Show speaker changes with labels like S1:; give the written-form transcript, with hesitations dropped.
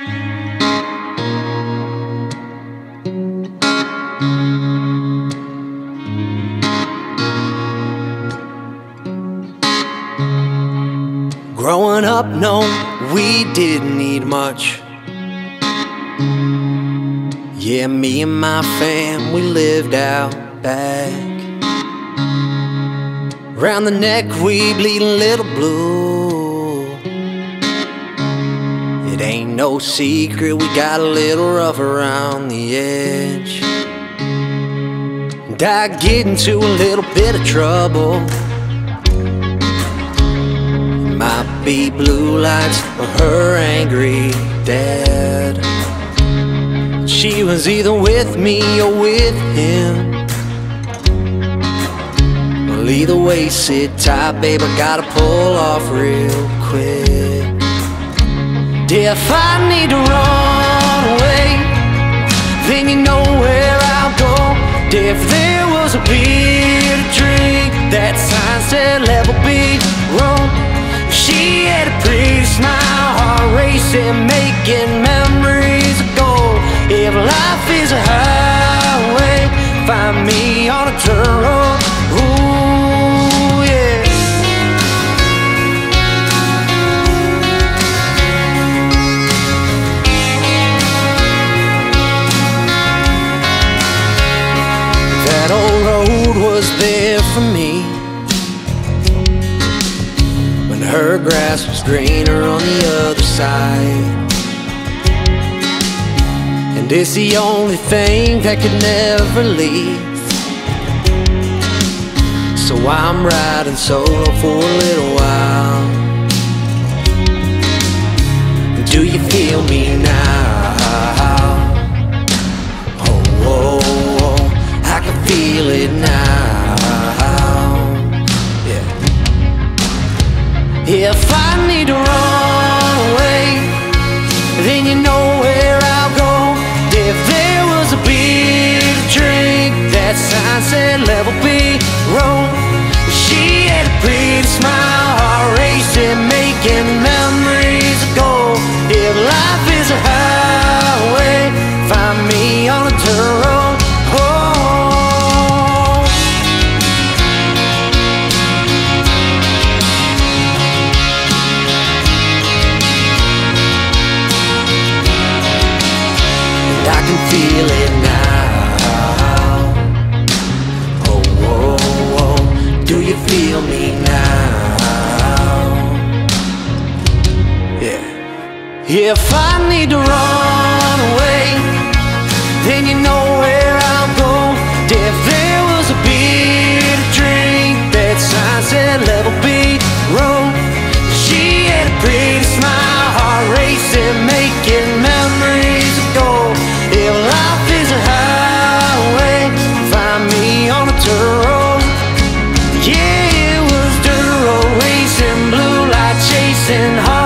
S1: Growing up, no, we didn't need much. Yeah, me and my fam, we lived out back. Round the neck we bleed a little blue. It ain't no secret we got a little rough around the edge. And I get into a little bit of trouble. Might be blue lights or her angry dad. She was either with me or with him. Well, either way, sit tight, babe, I gotta pull off real quick. If I need to run away, then you know where I'll go. If there was a beer to drink, that sign said level B, Rome. She had a pretty smile, heart racing, making memories of gold. If life is a highway, find me on a dirt road. Ooh, yeah. That old road was there for me. Her grass was greener on the other side. And it's the only thing that could never leave. So I'm riding solo for a little while. Do you feel me now? Oh, oh, oh, I can feel it now. If I need to run away, then you know where I'll go. If there was a beer to drink, that sign said level B, Rome. She had a pretty smile, heart racing, making memories of gold. If life is a highway, find me on a dirt road. Feel it now. Oh, oh, oh, do you feel me now? Yeah. If I need to run away, then you know where I'll go. If there was a beer to drink, that sign said level B, Rome. She had a pretty smile, heart racing, making memories of gold. If life is a highway, find me on a dirt road. Yeah, it was dirt road racing, blue light chasing,